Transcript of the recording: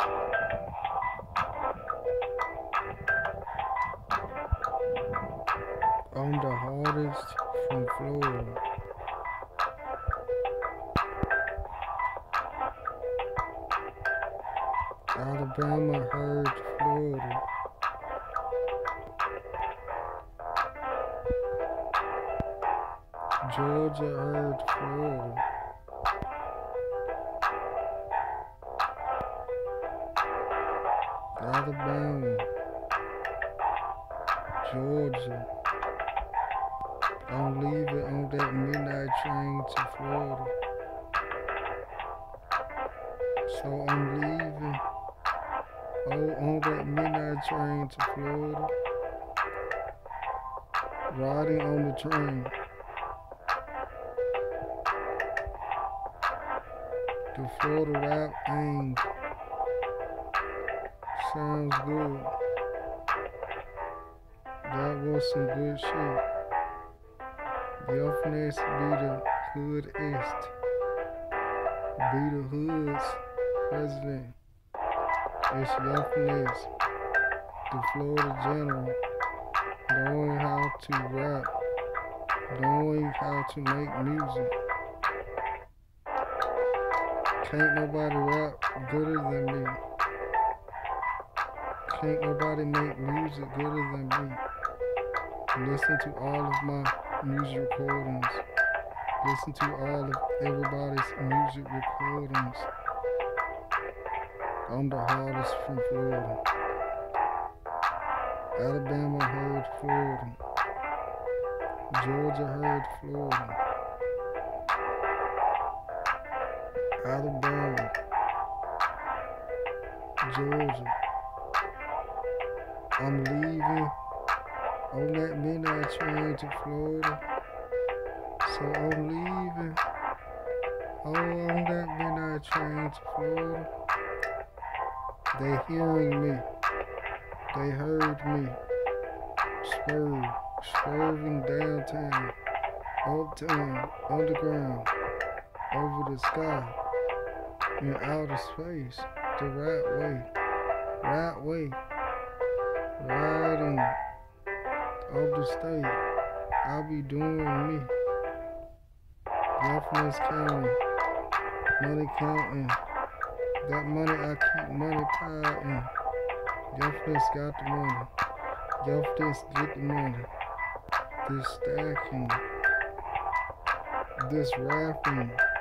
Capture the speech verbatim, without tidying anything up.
I'm the hardest from Florida. Alabama heard Florida. Georgia heard Florida. Alabama, Georgia. I'm leaving on that midnight train to Florida. So I'm leaving. Oh, on that midnight train to Florida. Riding on the train. The Florida rap ain't sounds good. That was some good shit. Yuffness be the hoodest. Be the hood's president. It's Yuffness, the Florida general, knowing how to rap, knowing how to make music. Can't nobody rap gooder than me. Can't nobody make music gooder than me. Listen to all of my music recordings. Listen to all of everybody's music recordings. I'm the hardest from Florida. Alabama heard Florida. Georgia heard Florida. Alabama, Georgia. I'm leaving on that midnight train to Florida. So I'm leaving. Oh, on that midnight train to Florida. They hearing me. They heard me. Swerve, swerving downtown, uptown, underground, over the sky, in outer space, the right way, right way, riding up the state. I'll be doing me. Yuffness County, money counting. That money I keep money piling. Yuffness got the money. Yuffness get the money. This stacking. This rapping.